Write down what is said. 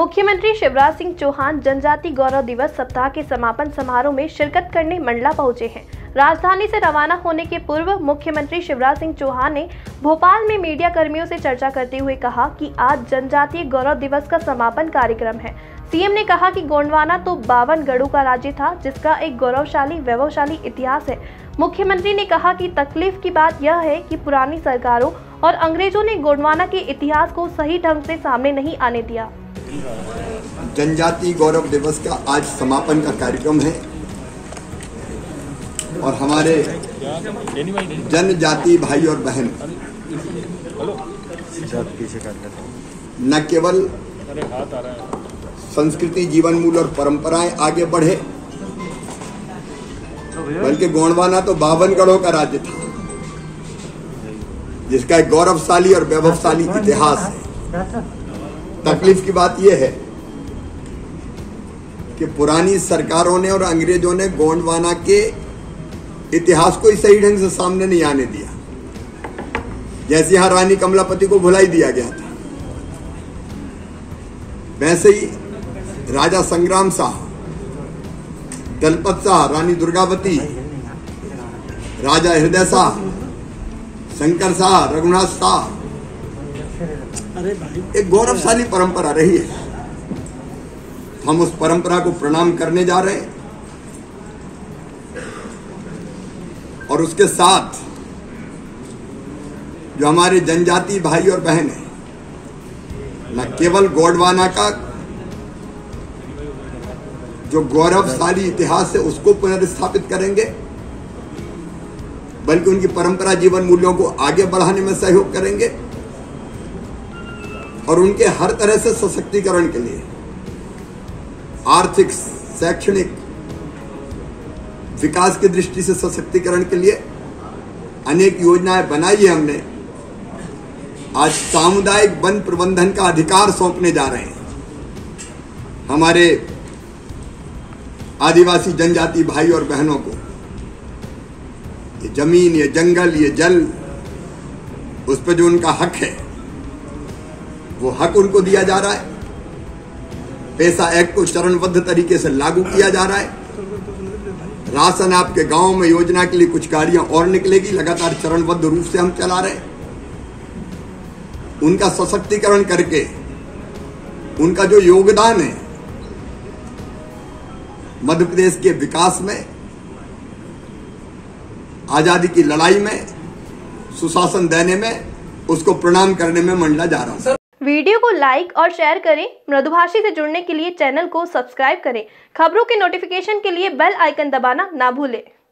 मुख्यमंत्री शिवराज सिंह चौहान जनजाति गौरव दिवस सप्ताह के समापन समारोह में शिरकत करने मंडला पहुंचे हैं। राजधानी से रवाना होने के पूर्व मुख्यमंत्री शिवराज सिंह चौहान ने भोपाल में मीडिया कर्मियों से चर्चा करते हुए कहा कि आज जनजातीय गौरव दिवस का समापन कार्यक्रम है। सीएम ने कहा कि गोंडवाना तो 52 गढ़ों का राज्य था, जिसका एक गौरवशाली वैभवशाली इतिहास है। मुख्यमंत्री ने कहा कि तकलीफ की बात यह है कि पुरानी सरकारों और अंग्रेजों ने गोंडवाना के इतिहास को सही ढंग से सामने नहीं आने दिया। जनजातीय गौरव दिवस का आज समापन का कार्यक्रम है और हमारे जनजातीय भाई और बहन न केवल संस्कृति, जीवन मूल्य और परंपराएं आगे बढ़े, बल्कि गोंडवाना तो 52 गढ़ों का राज्य था, जिसका एक गौरवशाली और वैभवशाली इतिहास है। तकलीफ की बात यह है कि पुरानी सरकारों ने और अंग्रेजों ने गोंडवाना के इतिहास को सही ढंग से सामने नहीं आने दिया। जैसे यहां रानी कमलापति को भुला ही दिया गया था, वैसे ही राजा संग्राम शाह, दलपत शाह, रानी दुर्गावती, राजा हृदय शाह, शंकर शाह, रघुनाथ शाह, एक गौरवशाली परंपरा रही है। हम उस परंपरा को प्रणाम करने जा रहे हैं और उसके साथ जो हमारे जनजातीय भाई और बहन हैं, न केवल गोंडवाना का जो गौरवशाली इतिहास है उसको पुनर्स्थापित करेंगे, बल्कि उनकी परंपरा, जीवन मूल्यों को आगे बढ़ाने में सहयोग करेंगे और उनके हर तरह से सशक्तिकरण के लिए, आर्थिक, शैक्षणिक विकास की दृष्टि से सशक्तिकरण के लिए अनेक योजनाएं बनाई है हमने। आज सामुदायिक वन प्रबंधन का अधिकार सौंपने जा रहे हैं हमारे आदिवासी जनजाति भाई और बहनों को। ये जमीन, ये जंगल, ये जल, उस पर जो उनका हक है वो हक उनको दिया जा रहा है। पैसा एक्ट को चरणबद्ध तरीके से लागू किया जा रहा है। राशन आपके गांव में योजना के लिए कुछ गाड़ियां और निकलेगी, लगातार चरणबद्ध रूप से हम चला रहे हैं। उनका सशक्तिकरण करके उनका जो योगदान है मध्य प्रदेश के विकास में, आजादी की लड़ाई में, सुशासन देने में, उसको प्रणाम करने में मंडला जा रहा हूं। वीडियो को लाइक और शेयर करें। मृदुभाषी से जुड़ने के लिए चैनल को सब्सक्राइब करें। खबरों के नोटिफिकेशन के लिए बेल आइकन दबाना ना भूलें।